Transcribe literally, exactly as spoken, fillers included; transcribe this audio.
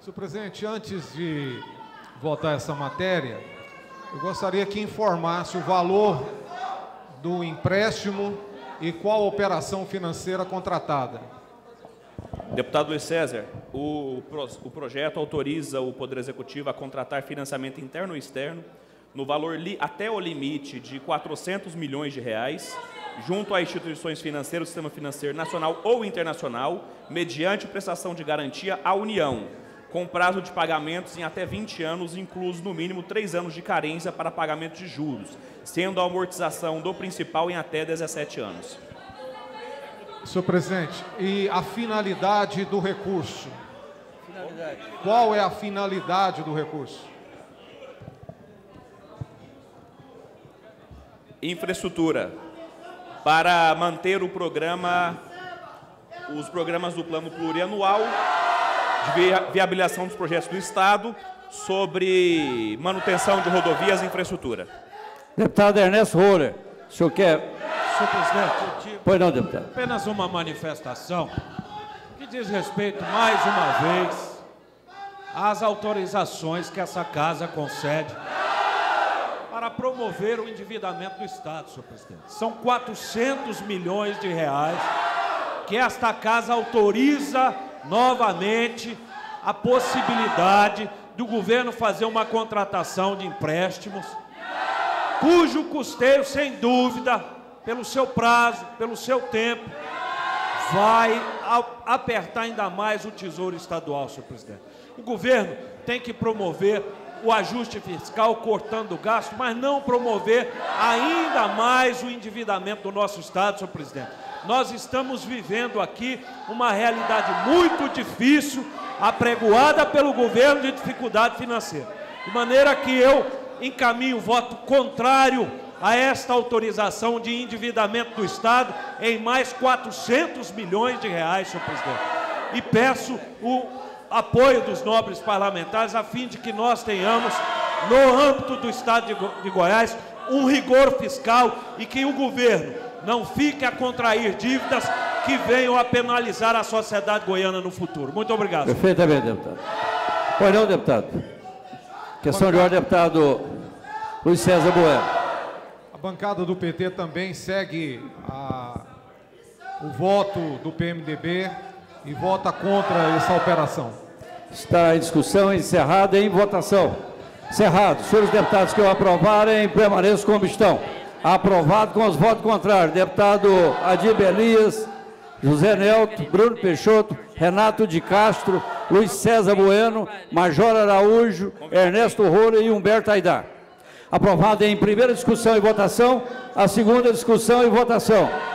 Senhor presidente, antes de votar essa matéria, eu gostaria que informasse o valor do empréstimo e qual a operação financeira contratada. Deputado Luiz César, o, o projeto autoriza o Poder Executivo a contratar financiamento interno e externo no valor li, até o limite de quatrocentos milhões de reais, junto a instituições financeiras do sistema financeiro nacional ou internacional, mediante prestação de garantia à União, com prazo de pagamentos em até vinte anos, incluso no mínimo três anos de carência para pagamento de juros, sendo a amortização do principal em até dezessete anos. Senhor presidente, e a finalidade do recurso? Finalidade. Qual é a finalidade do recurso? Infraestrutura. Para manter o programa, os programas do Plano Plurianual de viabilização dos projetos do Estado sobre manutenção de rodovias e infraestrutura. Deputado Ernesto Roller, o senhor quer... Senhor presidente, Pois não, deputado. apenas uma manifestação que diz respeito, mais uma vez, às autorizações que essa Casa concede para promover o endividamento do Estado, senhor presidente. São quatrocentos milhões de reais que esta Casa autoriza novamente a possibilidade do governo fazer uma contratação de empréstimos, cujo custeio, sem dúvida, pelo seu prazo, pelo seu tempo, vai apertar ainda mais o Tesouro Estadual, senhor presidente. O governo tem que promover o ajuste fiscal, cortando o gasto, mas não promover ainda mais o endividamento do nosso Estado, senhor presidente. Nós estamos vivendo aqui uma realidade muito difícil, apregoada pelo governo de dificuldade financeira. De maneira que eu encaminho o voto contrário a esta autorização de endividamento do Estado em mais quatrocentos milhões de reais, senhor presidente. E peço o apoio dos nobres parlamentares a fim de que nós tenhamos, no âmbito do Estado de, Go de Goiás, um rigor fiscal e que o governo não fique a contrair dívidas que venham a penalizar a sociedade goiana no futuro. Muito obrigado. Perfeitamente, deputado. Pois não, deputado. Questão de ordem, deputado Luiz César Bueno. A bancada do P T também segue a, o voto do P M D B e vota contra essa operação. Está em discussão, encerrada em votação. Encerrado. Senhores deputados que o aprovarem, permaneçam como estão. Aprovado com os votos contrários. Deputado Adib Elias, José Nelto, Bruno Peixoto, Renato de Castro, Luiz César Bueno, Major Araújo, Ernesto Roller e Humberto Aidar. Aprovado em primeira discussão e votação, a segunda discussão e votação.